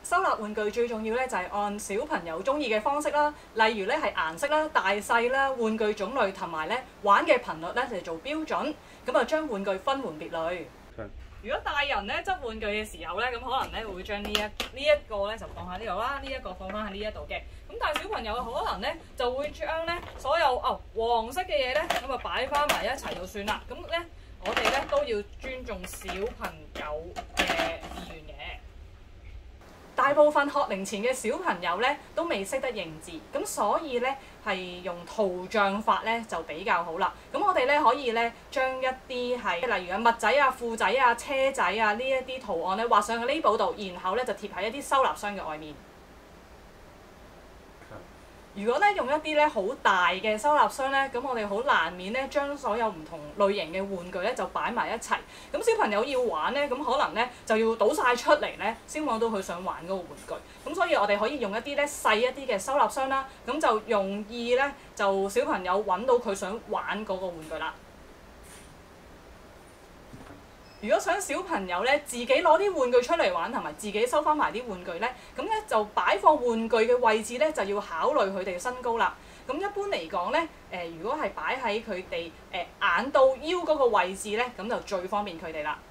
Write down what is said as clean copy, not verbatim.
收納玩具最重要咧就係按小朋友中意嘅方式啦，例如咧係顏色啦、大細啦、玩具種類同埋咧玩嘅頻率咧嚟做標準，咁啊將玩具分門別類。如果大人咧執玩具嘅時候咧，咁可能咧會將呢一個咧就放喺呢度啦，呢一個放翻喺呢一度嘅。咁但係小朋友可能咧就會將咧所有黃色嘅嘢咧咁啊擺翻埋一齊就算啦。咁咧我哋咧都要尊重小朋友嘅意願嘅。大部分學齡前嘅小朋友咧都未識得認字，咁所以咧係用圖像法咧就比較好啦。咁我哋咧可以咧將一啲係例如襪仔啊、褲仔啊、車仔啊呢一啲圖案咧畫上去呢簿度，然後咧就貼喺一啲收納箱嘅外面。如果咧用一啲咧好大嘅收納箱咧，咁我哋好難免咧將所有唔同類型嘅玩具咧就擺埋一齊。咁小朋友要玩咧，咁可能咧就要倒晒出嚟咧，先揾到佢想玩嗰個玩具。咁所以我哋可以用一啲咧細一啲嘅收納箱啦，咁就容易咧就小朋友揾到佢想玩嗰個玩具啦。如果想小朋友咧自己攞啲玩具出嚟玩，同埋自己收翻埋啲玩具咧，咁咧就擺放玩具嘅位置咧就要考慮佢哋身高啦。咁一般嚟講咧，如果係擺喺佢哋眼到腰嗰個位置咧，咁就最方便佢哋啦。